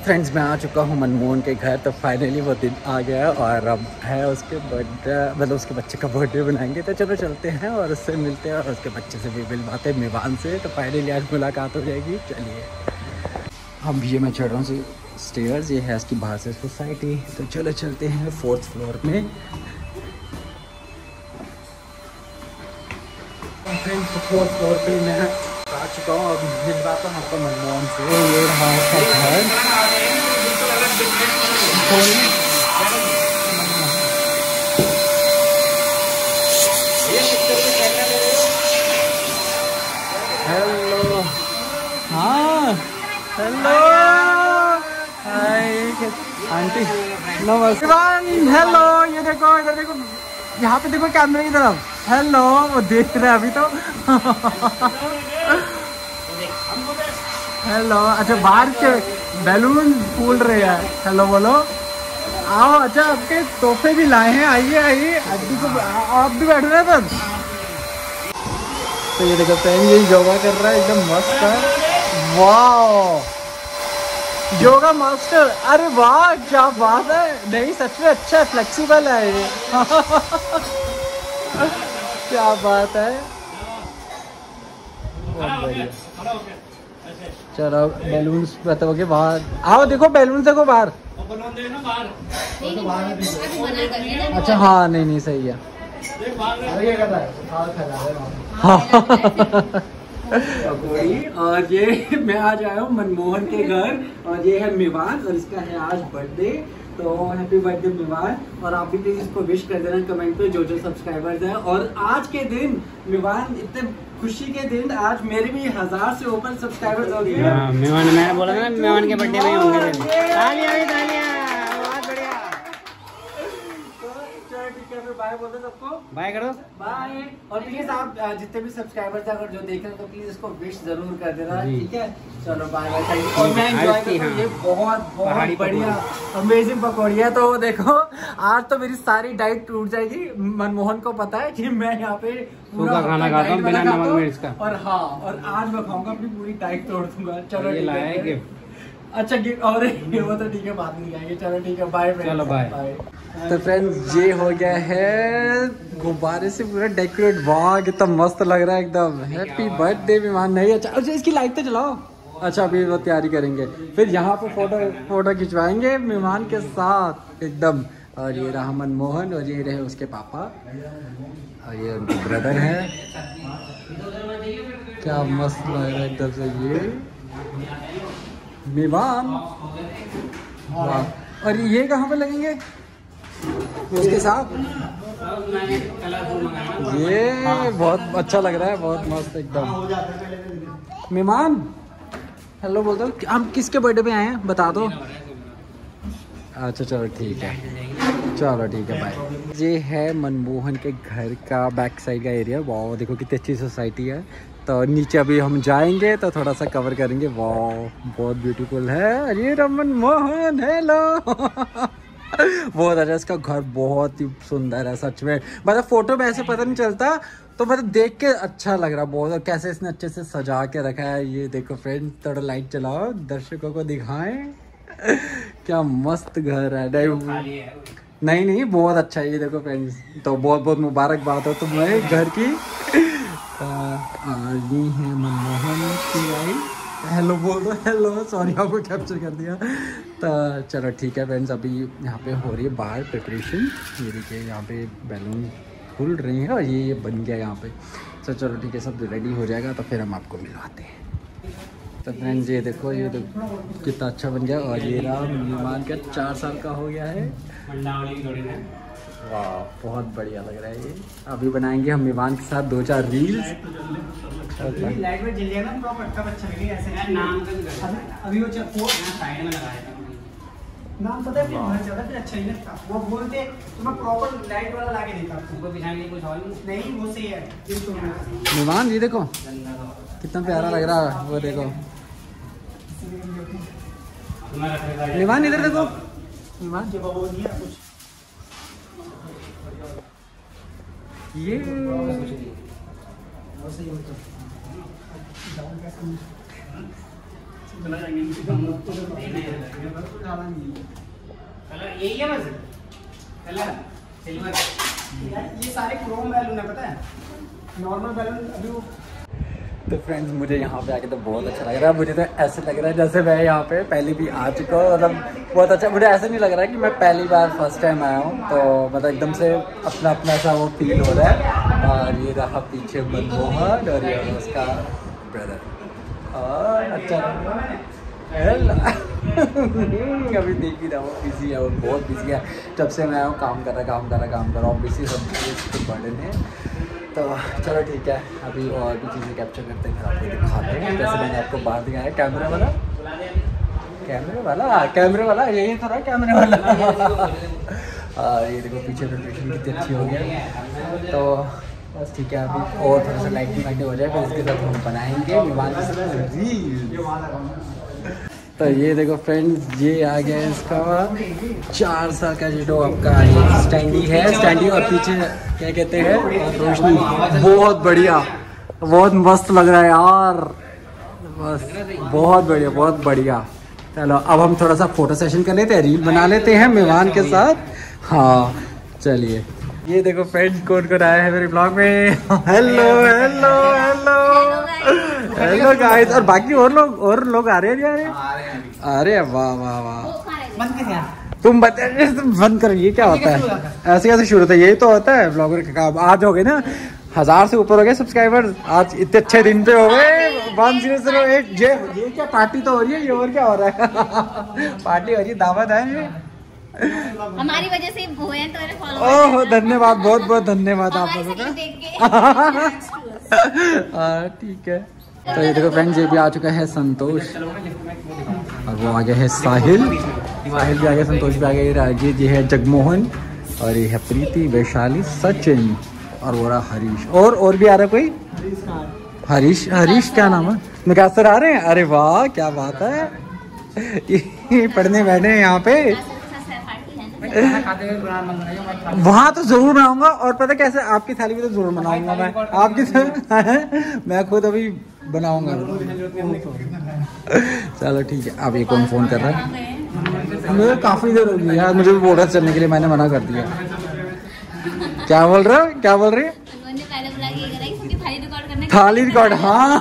Friends मैं आ चुका हूँ मनमोहन के घर। तो फाइनली वो दिन आ गया और अब है उसके बर्थडे, मतलब उसके बच्चे का बर्थडे बनाएंगे। तो चलो चलते हैं और उससे मिलते हैं और उसके बच्चे से भी मिलवाते हैं, मिवान से। तो फाइनली आज मुलाकात हो जाएगी। चलिए अब ये मैं चढ़ रहा हूँ स्टेयर्स, ये है इसकी बाहर से सोसाइटी। तो चलो चलते हैं 4th फ्लोर में। फ्रेंड्स 4th फ्लोर पे मैं आ चुका हूँ। अब मिलवाता हूँ आपको मनमोहन से। ये रहा उसका घर। हेलो, हाँ हेलो, हाय आंटी नमस्कार। हेलो, ये देखो इधर देखो, यहाँ पे देखो कैमरे की तरफ। हेलो, वो देख रहे हैं अभी तो। हेलो, अच्छा बाहर के बैलून फूल रहे हैं। हेलो बोलो, आओ। अच्छा आपके तोहफे भी लाए हैं, आइए आइए। आप भी बैठ रहे हैं तब। तो ये देखो फ्रेंड, ये योगा कर रहा है, एकदम मस्त है। वाह, योगा मास्टर, अरे वाह क्या बात है। नहीं सच में अच्छा है, फ्लेक्सिबल है ये। क्या बात है, बहुत बढ़िया। चलो बैलून्स बताओगे बाहर, आओ देखो बैलून देखो बाहर। अच्छा हाँ, नहीं सही है। और ये मैं आज आया हूँ मनमोहन के घर और ये है मिवान और इसका है आज बर्थडे। तो हैप्पी बर्थडे मिवान। और आप भी प्लीज इसको विश कर देना कमेंट पे, जो सब्सक्राइबर्स हैं। और आज के दिन मिवान, इतने खुशी के दिन, आज मेरे भी 1000 से ऊपर सब्सक्राइबर्स हो गए। मिवान, मैंने बोला ना मिवान के बर्थडे में होंगे। तालियां, बहुत बढ़िया। बाय बोल दो सबको, बाय करो, बाय। और प्लीज आप जितने भी सब्सक्राइबर्स अगर जो देख रहे हैं तो प्लीज इसको विश जरूर कर देना, ठीक है। चलो बाय बाय, थैंक यू। और मैं एंजॉय कर रहा हूं, ये बहुत बढ़िया अमेजिंग पकौड़ी है। तो देखो आज तो मेरी सारी डाइट टूट जाएगी। मनमोहन को पता है कि मैं यहाँ पे पूरा खाना खाता हूँ बिना नमक मिर्च का। और हाँ, और आज मैं खाऊंगा अपनी पूरी डाइट तोड़ दूंगा। चलो ये लाया है गिफ्ट। अच्छा गिफ्ट, और वो तो ठीक है, बाद में दिखाएंगे। चलो ठीक है, बाय। चलो बाय। तो फ्रेंड्स ये हो गया है गुब्बारे से पूरा डेकोरेट। वाह कितना मस्त लग रहा है एकदम। हैप्पी बर्थडे विमान। नहीं अच्छा इसकी लाइट तो चलाओ। अच्छा अभी वो तैयारी करेंगे, फिर यहाँ पे फोटो खिंचवाएंगे मेहमान के साथ एकदम। और ये रहा मनमोहन और ये रहे उसके पापा और ये उनके ब्रदर है। क्या मस्त लग रहा है एकदम से ये मेहमान। वाह, और ये कहाँ पे लगेंगे उसके साथ? ये बहुत अच्छा लग रहा है, बहुत मस्त एकदम। मेहमान हेलो बोल दो। हम किसके बर्थडे पे आए हैं बता दो। अच्छा चलो ठीक है, चलो ठीक है बाय। ये है मनमोहन के घर का बैक साइड का एरिया। वाह देखो कितनी अच्छी सोसाइटी है। तो नीचे अभी हम जाएंगे तो थोड़ा सा कवर करेंगे। वाह बहुत ब्यूटीफुल है। अरे रमन मोहन हेलो। बहुत अच्छा, इसका घर बहुत ही सुंदर है सच में। मतलब फोटो में ऐसे पता नहीं चलता, तो मतलब देख के अच्छा लग रहा बहुत। और कैसे इसने अच्छे से सजा के रखा है। ये देखो फ्रेंड्स, थोड़ा लाइट चलाओ, दर्शकों को दिखाएं। क्या मस्त घर है। नहीं बहुत अच्छा है। ये देखो फ्रेंड्स, तो बहुत मुबारकबाद हो तुम्हें घर की। ये है मनमोहन की वाइफ। हेलो बोल दो। हेलो, सॉरी आपको कैप्चर कर दिया। तो चलो ठीक है फ्रेंड्स, अभी यहाँ पे हो रही है बाहर प्रिपरेशन। ये देखिए यहाँ पे बैलून फूल रही है और ये बन गया यहाँ पे। तो चलो ठीक है, सब रेडी हो जाएगा तो फिर हम आपको मिलवाते हैं। तो फ्रेंड्स ये देखो कितना अच्छा बन गया। और ये रहा मेहमान का 4 साल का हो गया है। वाह बहुत बढ़िया लग रहा है ये। अभी बनाएंगे हम मेहमान के साथ 2-4 रील्स। लाइट में जल जाएगा ना, प्रॉपर अच्छा लगेगा ऐसे। अभी वो साइड में लगाया था नाम, पता है फिर ज्यादा फिर अच्छा नहीं लगता। वो बोलते तो मैं प्रॉपर लाइट वाला लाके देता तुमको बिछाने के लिए। कुछ और नहीं, वो सही है। मेहमान ये देखो कितना प्यारा लग रहा है। वो देखो मेहमान, इधर देखो मेहमान। ये कलर यही है बस, कलर सिल्वर। ये सारे क्रोम बैलून है, पता है, नॉर्मल बैलून अभी वो। तो फ्रेंड्स मुझे यहाँ पे आके तो बहुत अच्छा लग रहा है। मुझे तो ऐसे लग रहा है जैसे मैं यहाँ पे पहले भी आ चुका हूँ। मतलब बहुत अच्छा, मुझे ऐसे नहीं लग रहा है कि मैं पहली बार फर्स्ट टाइम आया हूँ। तो मतलब एकदम से अपना अपना सा वो फील हो रहा है। और ये रहा पीछे मनमोहन और ये उसका ब्रदर। और अच्छा अभी देख ही रहा हूँ, बिजी है, वो बहुत बिजी है। जब से मैं आया हूँ काम कर रहा ऑब्वियसली सब चीज़ बर्डन है। तो चलो ठीक है, अभी और भी चीज़ें कैप्चर करते हैं, आपको दिखाते हैं। जैसे मैंने आपको बाहर दिखाया कैमरे वाला यही तो रहा कैमरे वाला। ये देखो पीछे प्रिपरेशन कितनी अच्छी हो गई। तो बस ठीक है, अभी और थोड़ा सा लाइटिंग हो जाए, फिर इसके साथ हम बनाएंगे विमान। तो ये देखो फ्रेंड्स, ये आ गया इसका 4 साल का जो आपका स्टैंडी है, स्टैंडी। और पीछे क्या कहते हैं, रोशनी। बहुत बढ़िया, बहुत मस्त लग रहा है यार, बस बहुत बढ़िया। चलो अब हम थोड़ा सा फोटो सेशन कर लेते हैं, रील बना लेते हैं मेहमान के साथ। हाँ चलिए, ये देखो फ्रेंड्स कौन कौन आया है मेरे ब्लॉग में। Hello guys. और बाकी और लोग आ रहे हैं यार। अरे वाह वाह वाह, तुम बताइए, तुम बंद करो। ये क्या होता है, ऐसे कैसे शुरू होता है? यही तो होता है ब्लॉगर का काम। आज हो गए ना 1000 से ऊपर हो गए सब्सक्राइबर्स, आज इतने अच्छे दिन पे हो गए 1008। ये क्या पार्टी तो हो रही है, ये और क्या हो रहा है? पार्टी हो रही है, दावत है ये हमारी वजह से वो है, तो ओह धन्यवाद, बहुत धन्यवाद आप लोगों का। ठीक है। तो ये देखो फ्रेंड्स, ये भी आ चुका है संतोष, और वो आ गया है साहिल भी आ गया, संतोष भी आ गया, राजीव जी है, जगमोहन, और ये है प्रीति, वैशाली, सचिन, और वो रहा हरीश। और भी आ रहा है कोई, हरीश क्या नाम है, निकासर आ रहे हैं। अरे वाह क्या बात है, ये पढ़ने बैठे हैं यहाँ पे। वहाँ तो जरूर बनाऊंगा, और पता कैसे, आपकी थाली में तो जरूर बनाऊंगा मैं, आपकी मैं खुद अभी बनाऊंगा। चलो ठीक है। अब ये कौन फोन कर रहा है? मुझे काफी देर हो गई यार, मुझे भी बोर्ड चलने के लिए मैंने मना कर दिया। क्या बोल रहे हो, क्या बोल रही है? थाली रिकॉर्ड, हाँ।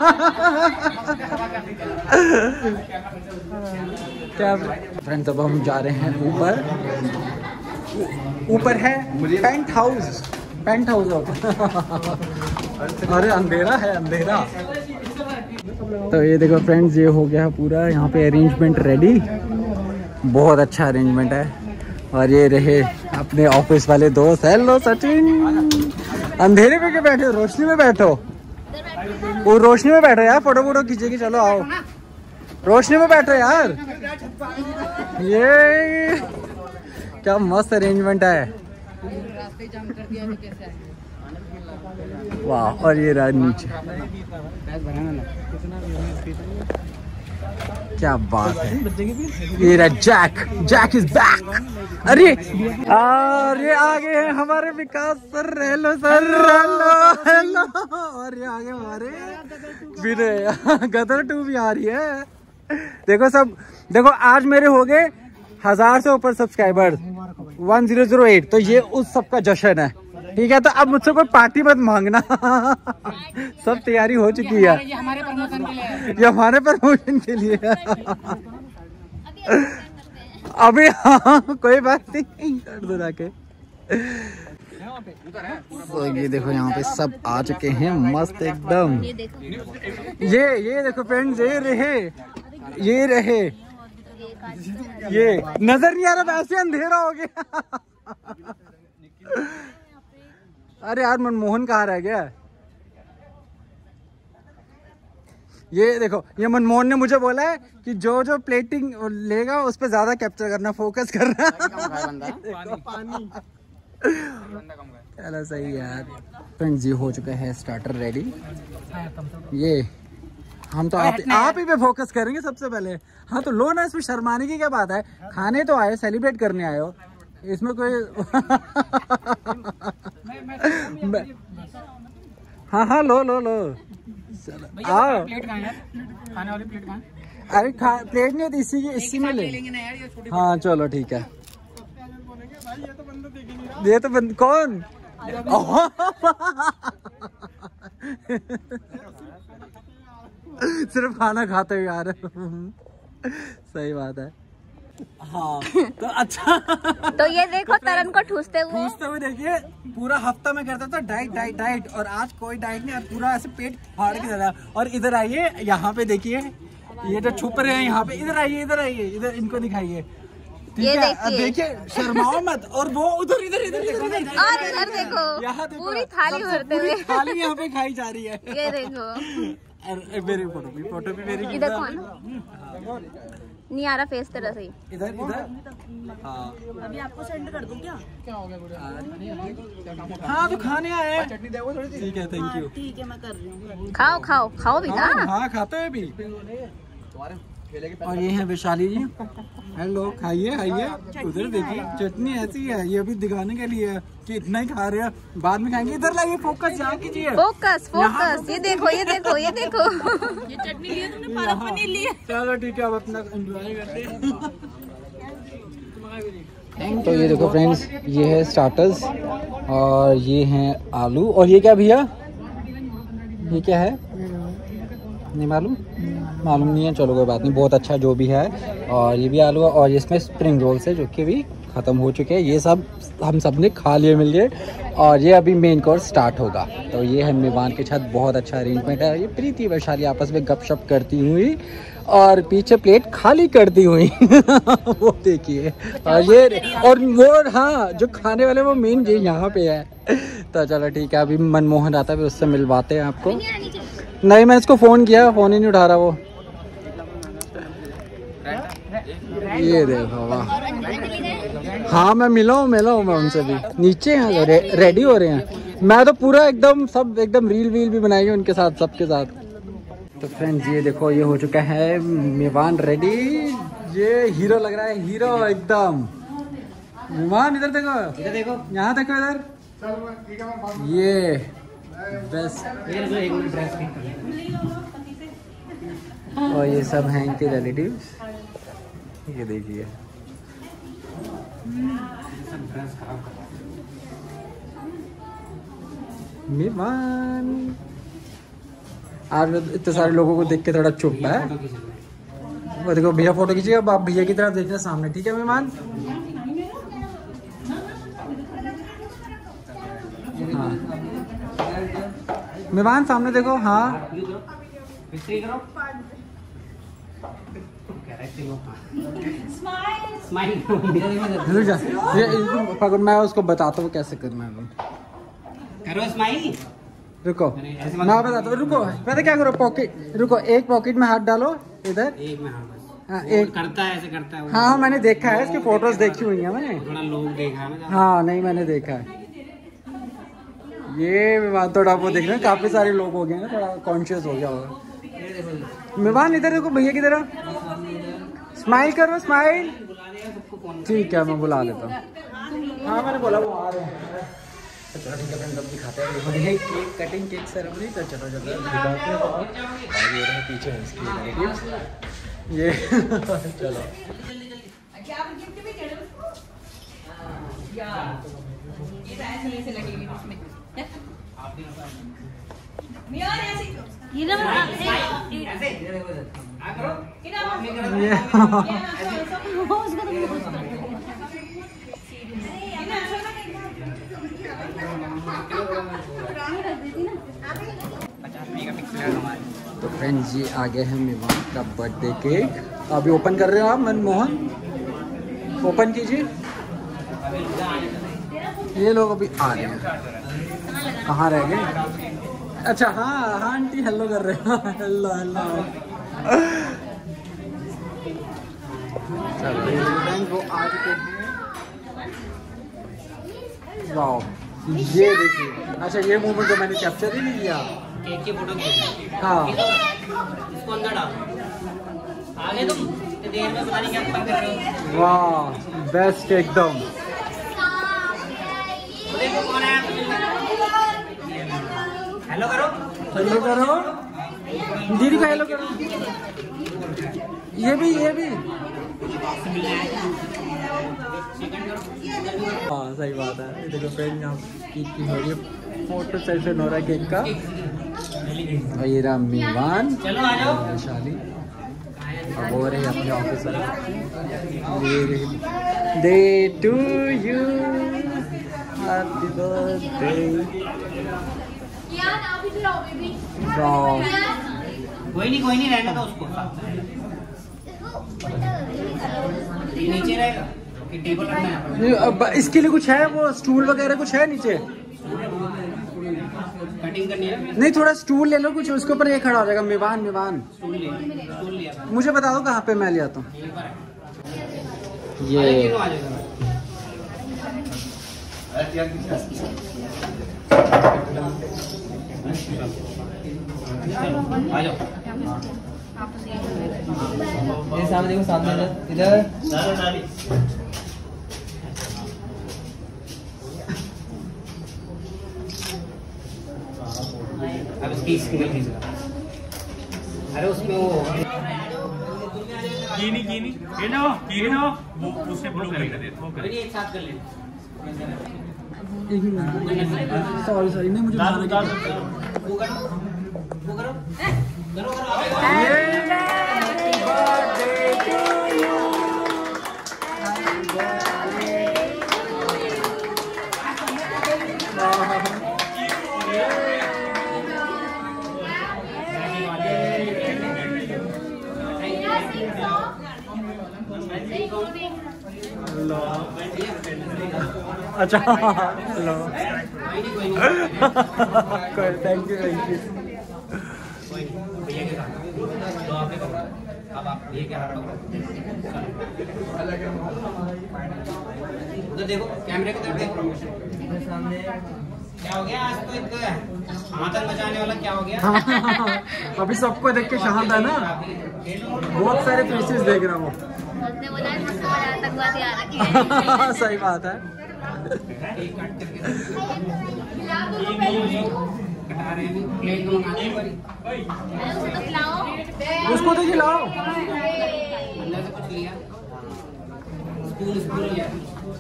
क्या फ्रेंड्स, अब हम जा रहे हैं ऊपर है पेंट हाउस। अरे अंधेरा है, अंधेरा। तो ये देखो फ्रेंड्स, ये हो गया पूरा यहाँ पे अरेंजमेंट रेडी, बहुत अच्छा अरेंजमेंट है। और ये रहे अपने ऑफिस वाले दोस्त। हेलो सचिन, अंधेरे में क्यों बैठे हो, रोशनी में बैठो। वो रोशनी में बैठो यार, फोटो खींचेगी। चलो आओ, रोशनी में बैठो यार। ये क्या मस्त अरेंजमेंट है, वाह। और ये रहा नीचे, क्या बात है। ये रहा जैक इज बैक। अरे आ गए हैं हमारे Vikas sir. Hello sir, hello. और ये आगे हमारे गदर 2 भी आ रही है। देखो सब, देखो आज मेरे हो गए 1000 से ऊपर सब्सक्राइबर्स, 1008। तो ये उस सब का जश्न है, ठीक है। तो अब मुझसे कोई पार्टी मत मांगना। सब तैयारी हो चुकी है, ये हमारे प्रमोशन के लिए। अभी हाँ कोई बात नहीं, कर दो जाके। तो ये देखो यहाँ पे सब आ चुके हैं मस्त एकदम। ये देखो फ्रेंड्स, ये रहे। ये नजर नहीं आ रहा, वैसे अंधेरा हो गया। अरे यार मनमोहन कहाँ रह गया? ये देखो, ये मनमोहन ने मुझे बोला है कि जो प्लेटिंग लेगा उस पे ज्यादा कैप्चर करना, फोकस करना। चलो सही यार। फ्रेंड्स, ये हो चुका है स्टार्टर रेडी। ये हम तो आप ही पे फोकस करेंगे सबसे पहले। हाँ तो लो ना, इसमें शर्माने की क्या बात है, खाने तो आए, सेलिब्रेट करने आए हो, इसमें कोई। हाँ लो चलो आओ। खाने वाली प्लेट कहाँ? अरे प्लेट नहीं होती, इसी में ले लेंगे ना यार, ये छोटी। हाँ चलो ठीक है। ये तो बंद कौन सिर्फ खाना खाते हुए यार। सही बात है। हाँ तो अच्छा। तो ये देखो तरन को ठूसते हुए देखिए, पूरा हफ्ता में करता था डाइट डाइट डाइट, और आज कोई डाइट नहीं, पूरा ऐसे पेट फाड़ के चला। और इधर आइए, यहाँ पे देखिए, ये जो छुप रहे हैं यहाँ पे, इधर आइए इधर आइए, इधर इनको दिखाइए, ठीक है? देखिए शर्माओ मत। और वो उधर इधर इधर देखो, और इधर देखो, यहाँ पूरी थाली भरते हुए, थाली यहाँ पे खाई जा रही है। ये देखो, मेरी फोटो भी मेरी। इधर कौन नहीं आ रहा फेस तेरा सही। इधर हाँ, अभी आपको सेंड कर दूं क्या? क्या हो गया? हाँ तो खाने आए, चटनी दे थोड़ी सी। ठीक है, थैंक यू। ठीक है, मैं कर रही हूँ। खाओ खाओ खाओ भी। हाँ खाते हैं भी। और ये है वैशाली जी। हेलो, खाइए खाइए। उधर देखिए चटनी ऐसी है, ये अभी दिखाने के लिए है कि इतना ही खा रहे हैं, बाद में खाएंगे। इधर लाइए, फोकस यहाँ कीजिए, फोकस फोकस। ये देखो ये देखो ये देखो। ये चटनी ली है तुमने, पालक पनीर ली है। चलो ठीक है, अब अपना एंजॉय करते हैं। तो ये देखो फ्रेंड्स, ये है स्टार्टर्स, और ये हैं आलू, और ये क्या भैया, ये क्या है? नहीं मालूम नहीं है, चलो कोई बात नहीं, बहुत अच्छा जो भी है। और ये भी आलू है, और इसमें स्प्रिंग रोल्स है जो कि अभी ख़त्म हो चुके हैं। ये सब हम सब ने खा लिए मिल गए, और ये अभी मेन कोर्स स्टार्ट होगा। तो ये है मेवान के छत, बहुत अच्छा अरेंजमेंट है। ये प्रीति वैशाली आपस में गपशप करती हुई, और पीछे प्लेट खाली करती हुई। वो देखिए, और ये और वो, हाँ जो खाने वाले वो मेन ये यहाँ पे है। तो चलो ठीक है, अभी मनमोहन आता है, फिर उससे मिलवाते हैं आपको। नहीं, मैं इसको फ़ोन किया, फ़ोन ही नहीं उठा रहा वो। ये देखो वाह। हाँ मैं मिला हूँ मैं उनसे भी, नीचे हैं रेडी हो रहे हैं। मैं तो पूरा एकदम रील वील भी बनाई है उनके साथ, सबके साथ। तो फ्रेंड्स ये देखो, ये हो चुका है मेवान रेडी। ये हीरो लग रहा है, हीरो एकदम। मेवान इधर देखो, यहाँ देखो, इधर ये बेस्ट। और ये सब हैं इनके रिलेटिव्स, ये देखिए। मेवान आज इतने सारे लोगों को देख के थोड़ा चुप है। वो देखो भैया फोटो खींचिए, अब आप भैया की तरफ देखना सामने, ठीक है मेहमान? हाँ मेहमान सामने देखो। हाँ पकड़, मैं उसको बताता हूँ कैसे करना है। करो स्माइल। रुको मैं बताता हूँ, रुको पता क्या करो, रुको एक पॉकेट में हाथ डालो इधर, एक में। हाँ एक करता है, ऐसे करता है। हाँ मैंने देखा है, इसकी फोटोज देखी हुई है मैंने, थोड़ा लोग देखा है ना। हाँ नहीं मैंने देखा है। ये बात थोड़ा वो देख रहे हैं, काफी सारे लोग हो गए हैं, थोड़ा कॉन्शियस हो गया होगा। मेहमान इधर देखो, भैया की तरह स्माइल करो, स्माइल। ठीक है मैं बुला लेता हूँ। हाँ मैंने बोला वो आ रहे हैं। चलो ठीक है फ्रेंड्स, अब दिखाते हैं। देखो ये केक कटिंग, केक सेरेमनी। तो चलो दिखाते हैं। और ये रहे पीछे है इसकी रिलेटिव्स, ये चलो तो फ्रेंड्स ये आ गए हैं मेवान का बर्थडे केक। अभी ओपन कर रहे हो आप मनमोहन, ओपन कीजिए। ये लोग अभी आ रहे हैं, कहाँ रह गए? अच्छा हाँ आंटी हेलो कर रहे हैं। Hello hello. चलो वो आ चुके हैं। वाओ ये देखिए, अच्छा ये मोमेंट तो मैंने कैप्चर ही नहीं किया। केक की फोटो खींची। हाँ इसको अंदर डालो, आगे तुम देर में पता नहीं क्या कर रहे हो। वाह बेस्ट एकदम। देखो कौन है, हेलो करो, हेलो करो दीदी का, हेलो करो। ये भी हाँ सही बात है। ये देखो फ्रेंड यहाँ केक की हो रही है, फोटो सेशन हो रहा है केक का। और ये रहा मीवान, चलो आ जाओ। वैशाली और वो रहे अपने officer. Day to you, happy birthday. कोई नहीं रहने दो उसको। ये नीचे रहेगा कि टेबल रखना है? नहीं, अब इसके लिए कुछ है, वो स्टूल वगैरह कुछ है नीचे? कटिंग करनी है। नहीं, थोड़ा स्टूल ले लो कुछ, उसके ऊपर ये खड़ा हो जाएगा। मीवान स्टूल लिया। मुझे बता दो कहाँ पे, मैं ले आता हूँ। ये आ जाएगा। आ जाओ। ये सामने देखो, सामने इधर। अब इसकी स्क्रीन खींचना। अरे उसमें वो कीनी वो उससे ब्लू करेगा दे वो करेगा। एक साथ कर लेना। सॉरी नहीं, मुझे अच्छा हेलो थैंक यू भैया के साथ तो आपने पकड़ा। अब आप ये क्या हाथ पकड़ो। उधर देखो, कैमरे की तरफ देखो। सामने क्या हो गया आज तो एक आतंक मचाने वाला क्या हो गया? अभी सबको देख के शांत है ना, बहुत सारे फेसेस देख रहा हूँ। उसने बोला है मुझसे बड़ा आतंकवादी आ रखी है। सही बात है। एक काट करके कटा रहे हैं, प्लेट में मंगाते हैं। उसको तो खिलाओ। उसको तो खिलाओ। अंदर से कुछ लिया, स्पून लिया।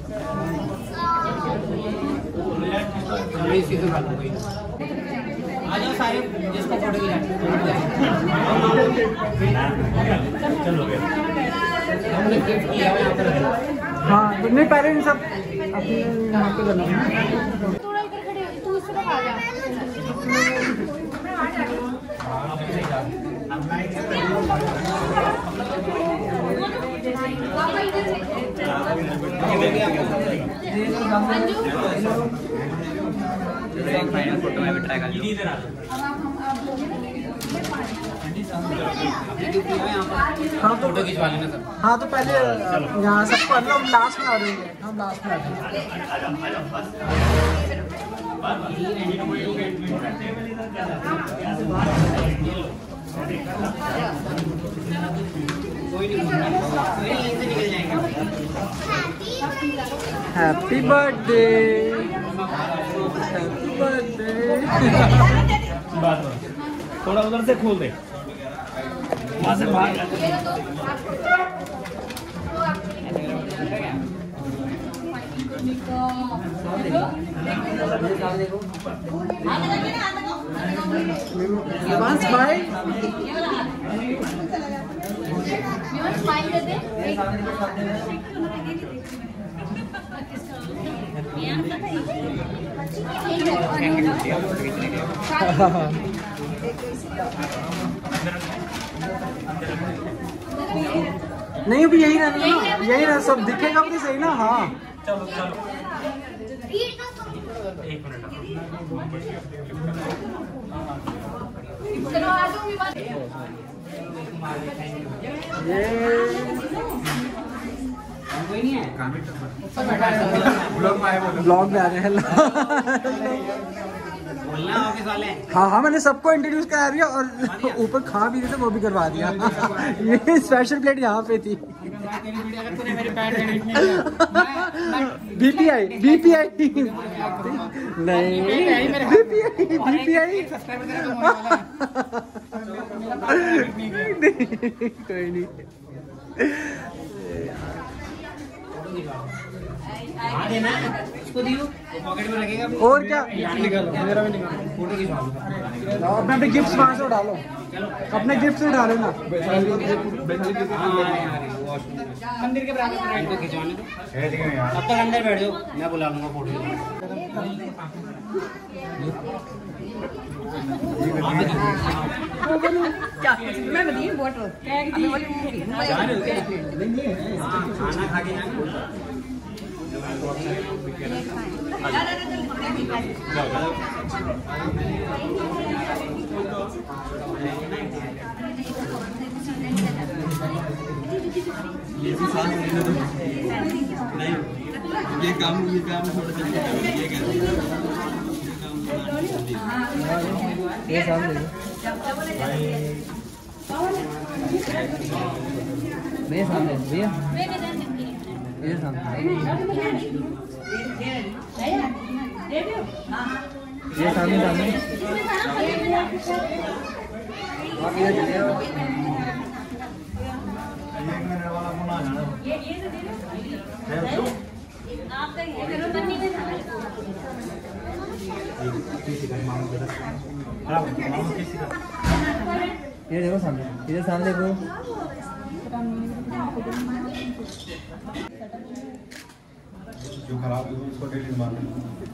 इसी से बात हो गई। आ जाओ सारे, जिसको फोटो खिलानी हमने गिफ्ट किया हुआ यहाँ पर। हाँ नहीं, पहले इन सब अपने यहाँ पे करना है। थोड़ा इधर खड़े हो, तू इस तरफ आ जा। फोटो में भी ट्राई कर लो। हाँ तो फोटो खिंचवा लेना सब। हाँ तो पहले यहाँ सबको हम लास्ट में आ रहे हैं, हम लास्ट में आ रहे कोई नहीं यहीं से निकल जाएंगे। Happy birthday, happy birthday. थोड़ा उधर से खोल दे, वहाँ से बाहर। स्माइल स्माइल कर दे। नहीं अभी यही रहना ना, यही रहना, सब दिखेगा भी सही ना। हाँ चलो एक मिनट। चलो आ जाओ विवान। कोई नहीं है। ब्लॉग में आ रहे हैं। बोलना ऑफिस वाले। हाँ मैंने सबको इंट्रोड्यूस करा दिया और ऊपर खा भी रहे थे वो भी करवा दिया। ये स्पेशल प्लेट यहाँ पे थी। बीपीआई नहीं, बीपीआई कोई नहीं। हाँ देना है उसको दियो पॉकेट में रखेगा और क्या निकालो मेरा भी निकालो फोटो खिंचवा अपने अपने गिफ्ट वहां से उठा लो अपने गिफ्ट से उठा लेना मंदिर के बराबर फ्रेंड को खिंचवाने दो अब तक अंदर बैठ जाओ मैं बुला लूंगा फोटो क्या मैं बताइए बॉटल खाना खा के जाना ये काम थोड़ा जल्दी करो ये सामने मेरे सामने भैया ये सामने ये सामने आप इधर चले आओ ये देखो सामने इधर सामने देखो जो खराब है उसको डिलीट मार दो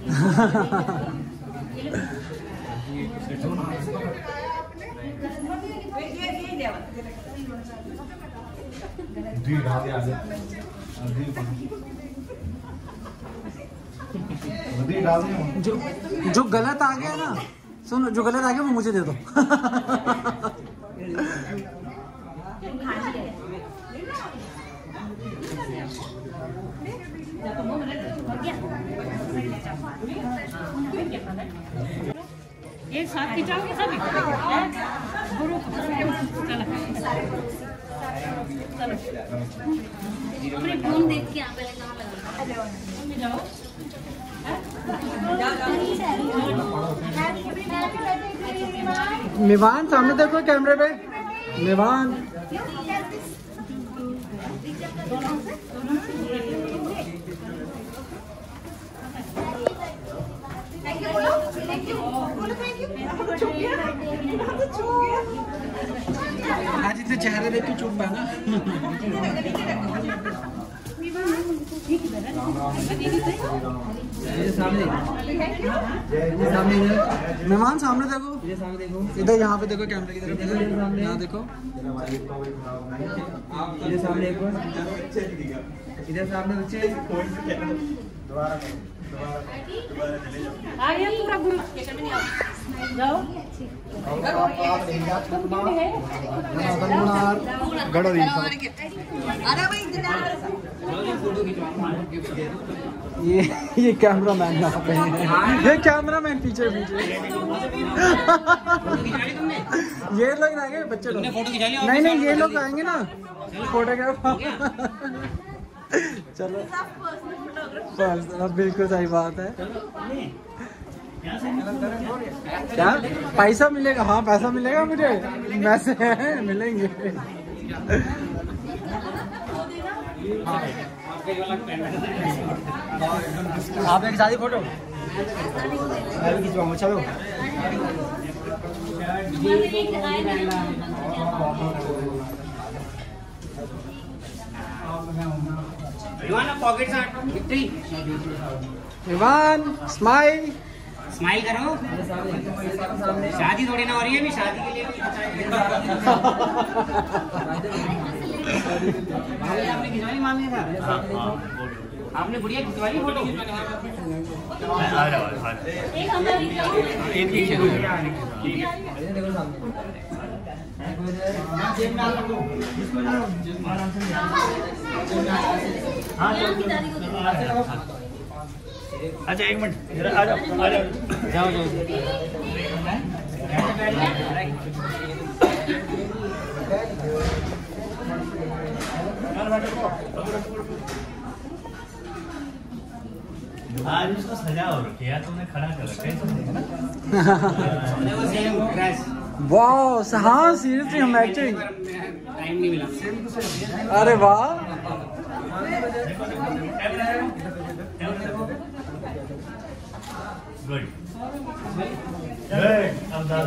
जो गलत आ गया ना सुनो जो गलत आ गया वो मुझे दे दो एक साथ खिंचाओगे सभी गुरु चलो अपने फोन देख के यहाँ पे कहाँ लगा जाओ निवान सामने देखो कैमरे पे निवान आज इतने चेहरे देख के चुप है ना मेहमान सामने देखो इधर यहाँ पे देखो कैमरे की तरफ यहाँ देखो इधर सामने देखो इधर सामने बच्चे आ गया पूरा गुरु जाओ ये कैमरामैन यहाँ पे है ये कैमरामैन पीछे पीछे ये लोग आएंगे बच्चे लोग नहीं नहीं ये लोग आएंगे ना फोटोग्राफ चलो बिल्कुल सही बात है क्या पैसा मिलेगा हाँ पैसा मिलेगा मुझे पैसे हैं मिलेंगे आप एक शादी फोटो खिंचवाऊंगा चलो पॉकेट इवान स्माइल स्माइल करो शादी थोड़ी ना हो रही है अभी शादी के लिए आपने खिंचवाई मांगे था आपने बढ़िया खिंचवाई फोटो अच्छा एक मिनट आ जाओ जाओ जाओ आज उसको सजा हो रखी है तुमने खड़ा कर रखा है वाह हाँ सीरियसली हम एक्टिंग टाइम नहीं मिला। अरे वाह, गुड। अब दाल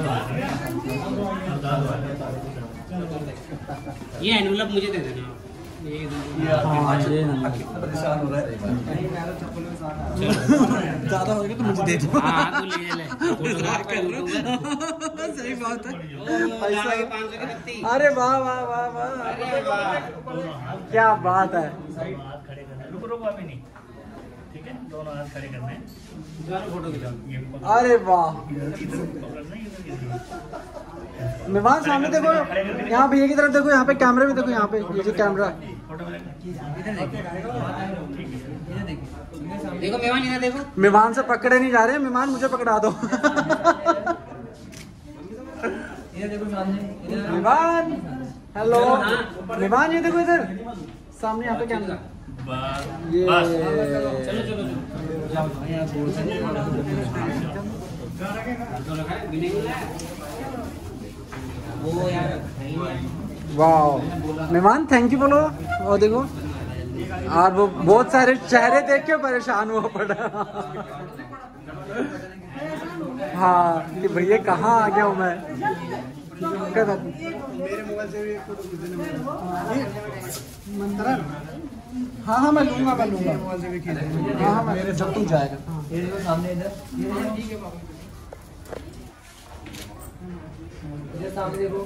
ये एनवलप मुझे दे देना। हाँ ये परेशान हो रहा है। ज्यादा हो गया तो मुझे दे दो। हाँ तू ले ले। सही बात है। 500 की पत्ती। अरे वाह वाह वाह वाह, क्या बात है। हाथ खड़े करना है। रुको अभी नहीं, ठीक है, दोनों हाथ खड़े करने हैं। फोटो खिंचाओ। अरे वाह, पकड़ना है, मेहमान सामने देखो, यहाँ भैया की तरफ देखो, यहाँ पे कैमरे में देखो, यहाँ पे ये जो कैमरा। देखो मेहमान इधर देखो। मेहमान से पकड़े नहीं जा रहे, मेहमान मुझे पकड़ा दो। मेहमान हेलो, मेहमान ये देखो इधर सामने, यहाँ पे कैमरा। ये चलो चलो वो यार। वाह, मेहमान थैंक यू बोलो। और देखो, और वो बहुत सारे चेहरे देख के परेशान हुआ पड़ा। हाँ कि भैया कहाँ आ गया हूँ मैं। मेरे मोबाइल से भी फोटो खींचने में मंत्रा। हाँ हाँ मैं लूंगा, मैं लूंगा। मोबाइल से भी खींचने। हाँ हाँ मेरे जब तू जाएगा। सामने इधर सामने देखो।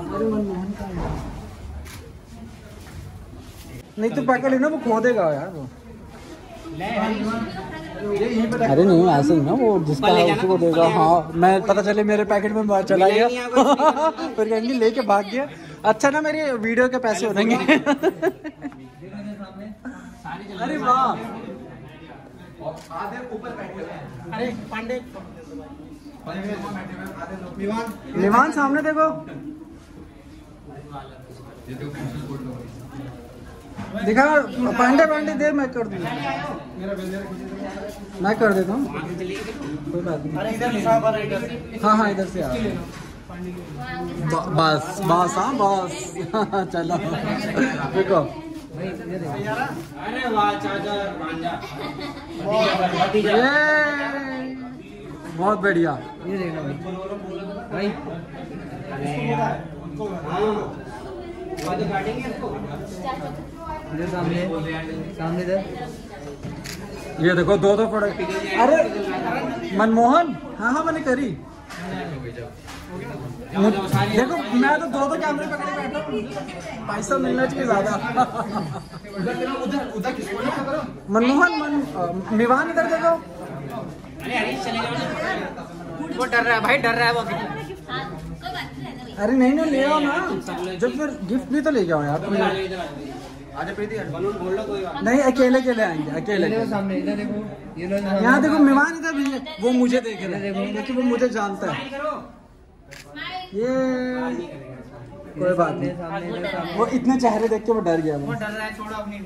नहीं तो पकड़ लेना, वो खो देगा यार वो। अरे नहीं ऐसे ही ना, वो जिसका है उसी को देगा। हाँ मैं पता चले मेरे पैकेट में बाहर चला गया, फिर कहेंगे लेके भाग गया। अच्छा ना मेरी वीडियो के पैसे हो जाएंगे। अरे वाह, अरे पांडे मेहमान सामने देखो, दिखा। पांडे पांडे दे, मैं कर दूंगा, मैं कर देता हूँ, कोई बात नहीं। हाँ हाँ इधर से आ। बस बस, हाँ बस। चलो देखो। अरे वाह चाचा भांजा। ये बहुत बढ़िया। ये देखना भाई। इधर सामने सामने इधर। ये देखो दो पड़े। अरे मनमोहन, हाँ हाँ मैंने करी। देखो मैं तो दो कैमरे पकड़े बैठा हूँ, पैसा मिलना चाहिए ज्यादा। मनमोहन मेहमान इधर देखो। अरे हरीश चले जाओ ना। वो डर रहा है भाई, डर रहा है वो अभी। अरे नहीं ना, ले आओ ना, जब फिर गिफ्ट भी तो लेके आओ यार तुम। आजा प्रीति बलून बोल लो कोई बात नहीं अकेले अकेले आएंगे, अकेले। सामने इधर देखो। ये लो यहाँ देखो मेहमान इधर भी है, वो मुझे देख रहे हैं क्योंकि वो मुझे जानता है। ये कोई बात नहीं, वो इतने चेहरे देख के वो डर गया। वो डर रहा है, छोड़ो अपनी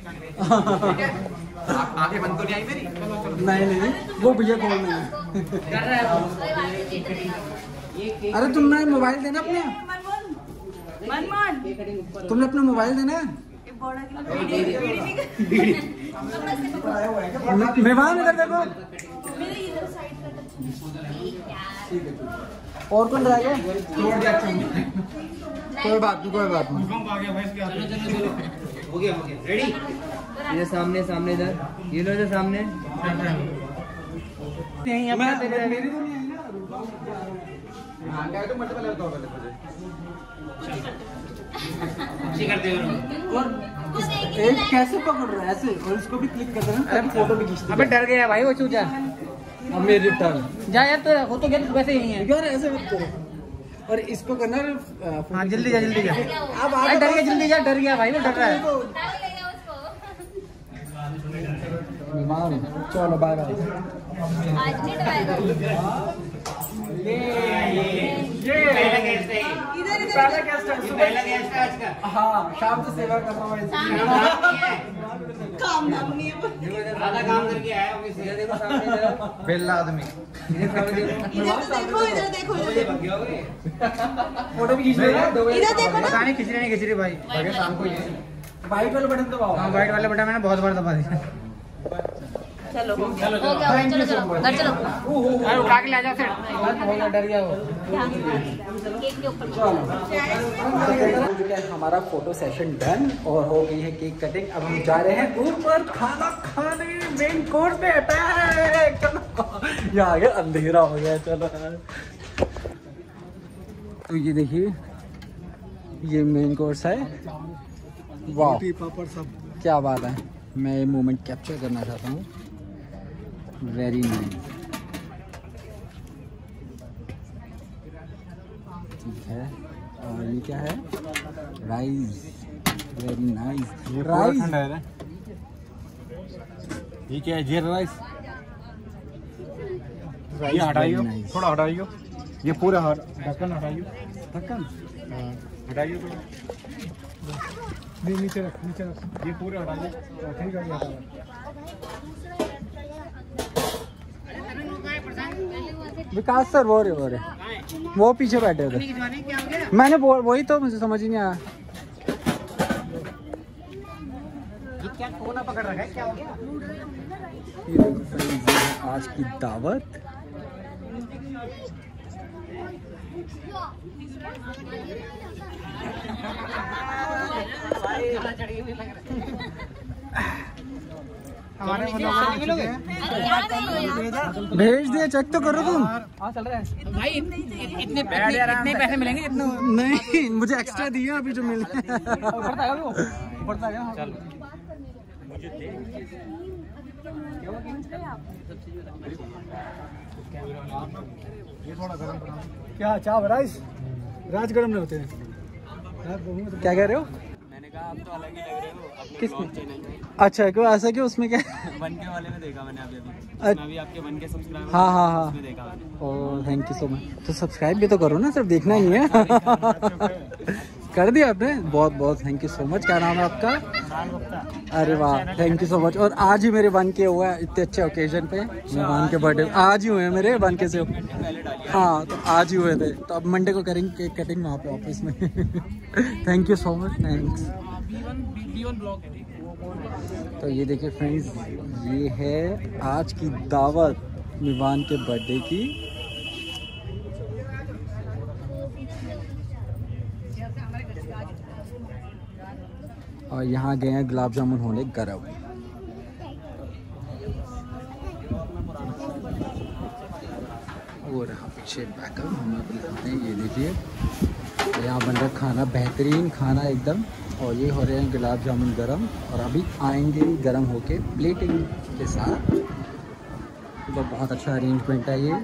आगे बंद तो नहीं आई मेरी। नहीं नहीं, वो भैया कौन नहीं है। डर रहा है वो। अरे तुमने मोबाइल देना अपने, मनमोहन तुमने अपना मोबाइल देना है। मेहमान इधर देखो। और कौन रहेगा? कोई बात नहीं, कोई बात नहीं। भूकंप आ गया भाई इसके हाथ में। हो गया रेडी। ये सामने सामने इधर। ये लो इधर सामने। नहीं अपना मेरी तो नहीं आई ना। अच्छी करते हो। और एक कैसे पकड़ रहा है ऐसे, और इसको भी क्लिक कर देना, अरे फोटो भी खींच। अबे डर गया भाई वो चूजा। अब मेरी टर्न। जा यार, तो हो तो गया, वैसे ही है यार ऐसे मत करो। और इसको करना। हाँ जल्दी जा जल्दी जा। अब अरे डर गया, जल्दी जा, डर गया भाई, वो डर रहा है। चलो बाय बाय। आज नहीं डराएगा। पहला गेस्ट है। पहला गेस्ट है, पहला गेस्ट है आज का। हाँ शाम से सेवा कर रहा हूँ। नाम है काम धाम नहीं है। आधा काम करके आया ऑफिस से। देखो सामने बेला आदमी इधर तो देखो, इधर देखो, इधर देखो। फोटो भी खींच लेगा। इधर देखो ना। नहीं खींच रहे, नहीं खींच रही भाई। लगे शाम को ये वाइट वाला बटन दबाओ। हाँ, वाइट वाला बटन मैंने बहुत बार दबा दिया। चलो हो गया, चलो चलो घर चलो। अरे उठा के ले जाओ फिर। हो गया, डर गया वो। केक के ऊपर हो चुका है हमारा फोटो सेशन डन और हो गई है केक कटिंग। अब हम जा रहे हैं ऊपर खाना खाने। मेन कोर्स पे अटैक। चलो यहाँ आ गया, अंधेरा हो गया। चलो तो ये देखिए, ये मेन कोर्स है। वाह क्या बात है। मैं ये मोमेंट कैप्चर करना चाहता हूँ। Very nice. ठीक है, और ये क्या है? राइस। Very nice rice. ये क्या है? जीरा राइस। ये हटाइयो, थोड़ा हटाइयो। ये पूरा ढक्कन हटाइयो। ढक्कन हटाइयो थोड़ा। नीचे रख, नीचे रख। ये पूरे हटाइए। ठीक है, ये हटा। विकास सर वो रहे वो पीछे बैठे थे। मैंने वही तो मुझे समझ ही नहीं आया। क्या कोना पकड़ रखा है, क्या हो गया? ये देखो फ्रेंड्स, ये है आज की दावत। हमारे भेज दिया, चेक तो करो तुम। हाँ चल रहा है भाई। इतने पैसे मिलेंगे इतने? नहीं, मुझे एक्स्ट्रा दिया अभी जो मिले। ऊपर आ गया वो, ऊपर आ गया। चल ये थोड़ा गरम करो। क्या चाव राइस? राज गरम नहीं होते हैं। क्या कह रहे हो? मैंने कहा आप तो अलग ही लग रहे हो। किसमें? अच्छा क्यों, ऐसा क्यों? उसमें क्या? वन के वाले में देखा मैंने अभी अभी आपके वन के सब्सक्राइबर। हाँ हाँ हाँ, उसमें देखा मैंने। Oh thank you so much. तो सब्सक्राइब भी तो करो ना, सिर्फ देखना ही है। कर दिया आपने? बहुत बहुत थैंक यू सो मच। क्या नाम है आपका? अरे वाह, थैंक यू सो मच। और आज ही मेरे 1K हुआ है, इतने अच्छे ओकेजन पे। मेहमान के बर्थडे आज ही हुए हैं मेरे 1K से। हाँ तो आज ही हुए थे, तो अब मंडे को करेंगे केक कटिंग वहाँ पे ऑफिस में। Thank you so much, thanks. तो ये देखिए फ्रेंड्स, ये है आज की दावत मेहमान के बर्थडे की। और यहाँ गए हैं गुलाब जामुन होने गरम। और यहाँ पीछे बैकअप हम लोग दिखाते हैं। ये देखिए, तो यहाँ बन रहा खाना, बेहतरीन खाना एकदम। और ये हो रहे हैं गुलाब जामुन गरम, और अभी आएंगे गरम होके प्लेटिंग के साथ। तो बहुत अच्छा अरेंजमेंट है ये।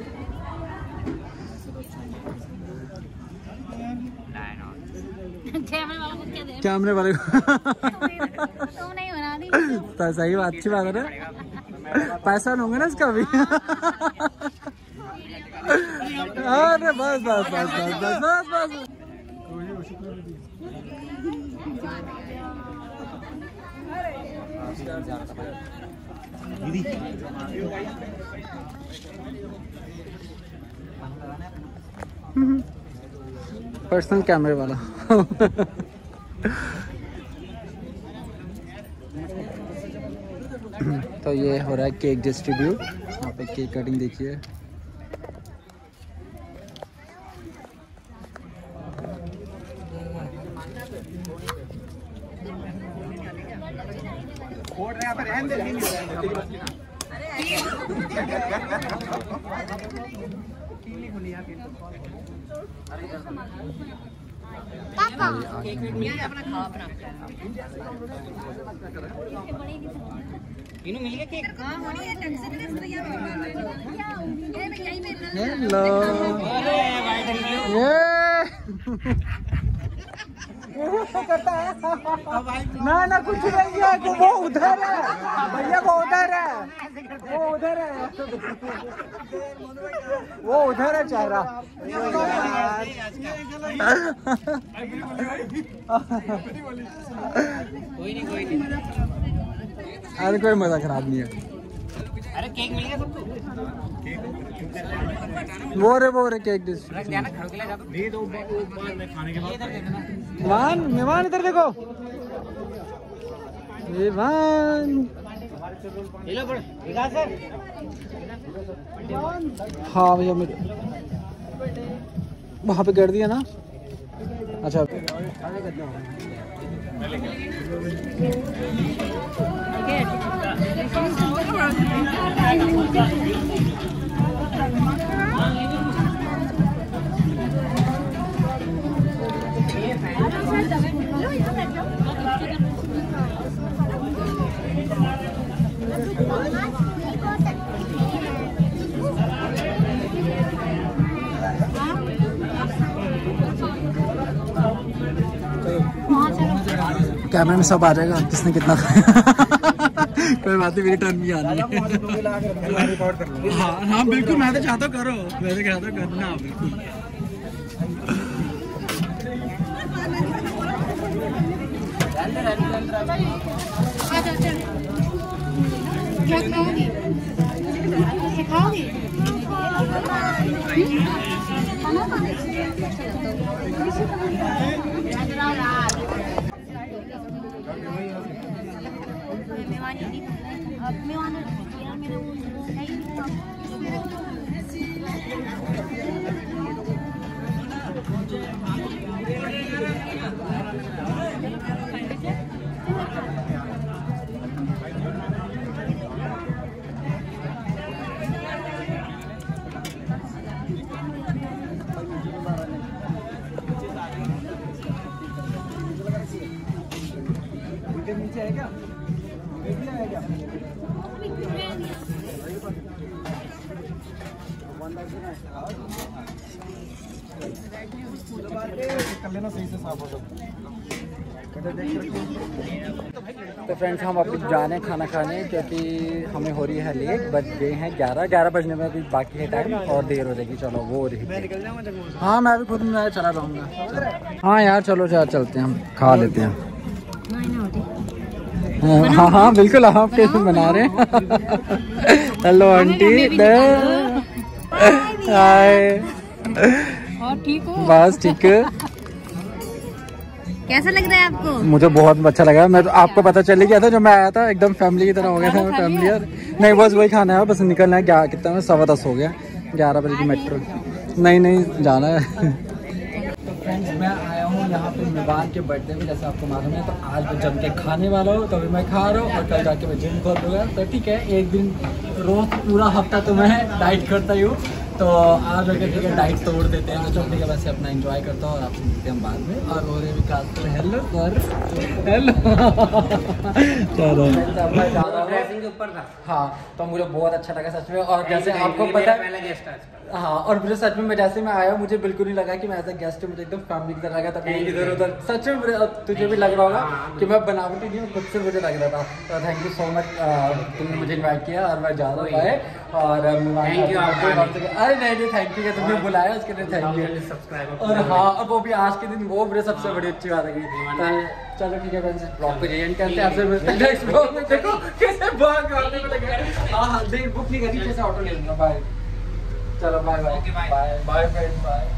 कैमरे वाले को तो नहीं बना दी। तो सही बात, अच्छी बात है ना। पैसा लूंगा ना इसका भी। अरे बस बस बस बस बस बस बस। पर्सनल कैमरे वाला। तो ये हो रहा है केक डिस्ट्रीब्यूट। यहाँ पे केक कटिंग देखिए। इन्हों मिल गया केक। हेलो ना ना कुछ नहीं है, वो उधर है भैया, वो उधर है, वो उधर है, वो उधर है चेहरा। कोई नहीं अरे कोई मजा खराब नहीं है। अरे केक मिल गया सबको। वो रे केक डिश। दे दो बाद में खाने के बाद। मेहमान इधर देखो। मेहमान हाँ भैया मेरे वहाँ पे कर दिया ना। अच्छा कैमरे में सब आ जाएगा किसने कितना खाया। कोई बात नहीं, मेरी टर्न भी आनी है। हाँ हाँ बिल्कुल, मैं तो चाहता हूँ करो, मैं तो चाहता हूँ करना बिल्कुल। नीचे है क्या? तो फ्रेंड्स हम अभी जा रहे हैं खाना खाने, क्योंकि हमें हो रही है लेट। बज गए हैं 11 बजने में अभी बाकी है टाइम और देर हो जाएगी। चलो वो हो रही है। हाँ मैं भी खुद में चला जाऊँगा। हाँ यार चलो यार चलते हैं, हम खा लेते हैं। हाँ हाँ बिल्कुल, आप कैसे बना रहे हैं? Hello aunty, hi. ठीक हो? बस ठीक है। कैसा लग रहा है आपको? मुझे बहुत अच्छा लगा। मैं तो आपको पता चल ही गया था जब मैं आया था, एकदम फैमिली की तरह हो गया था। फैमिली यार नहीं, बस वही खाना है, बस निकलना है। कितना में 10:15 हो गया, 11 बजे की मेट्रो। नहीं जाना है। तो फ्रेंड्स मैं आया हूँ यहाँ पे मेहमान के बर्थडे में, जैसे आपको मालूम है। तो आज मैं जम के खाने वाला हूँ, तो अभी मैं खा रहा हूँ और कल जाके मैं जिम खोल दूँगा। तो ठीक है, एक दिन रोज पूरा हफ्ता तो मैं डाइट करता ही हूँ, तो आज अगर ठीक है डाइट तोड़ देते हैं। तो चलो ठीक है, वैसे अपना एंजॉय करता हूँ और आपसे मिलते हैं बाद में। और हो रहे विकास तो हेलो सर, हेलो। चलो ड्रेसिंग के ऊपर था। हाँ, तो मुझे बहुत अच्छा लगा सच में। और जैसे आपको पता है पहला गेस्ट आज। हाँ, और मुझे सच में मैं जैसे मैं आया, मुझे बिल्कुल नहीं लगा कि मैं एज अ गेस्ट हूँ। मुझे एकदम फैमिली की तरह लगा। तभी इधर उधर सच में तुझे भी लग रहा होगा कि मैं बनावटी नहीं हूँ, खुद से मुझे लग रहा था। तो थैंक यू सो मच, तुमने मुझे इन्वाइट किया और मैं जा रहा हूँ। और थैंक यू। अरे नहीं थैंक यू, तुमने बुलाया उसके लिए थैंक यू। और हाँ, और वो भी आज के दिन, वो मेरे सबसे बड़ी अच्छी बात है। चलो ठीक है फ्रेंड्स, ब्लॉग को यही एंड करते हैं। आपसे नेक्स्ट ब्लॉग में देखो कैसे भाग आने में लगे। हाँ देख बुक नहीं करी, कैसे ऑटो ले लूँगा। बाय, चलो bye bye bye bye friends bye.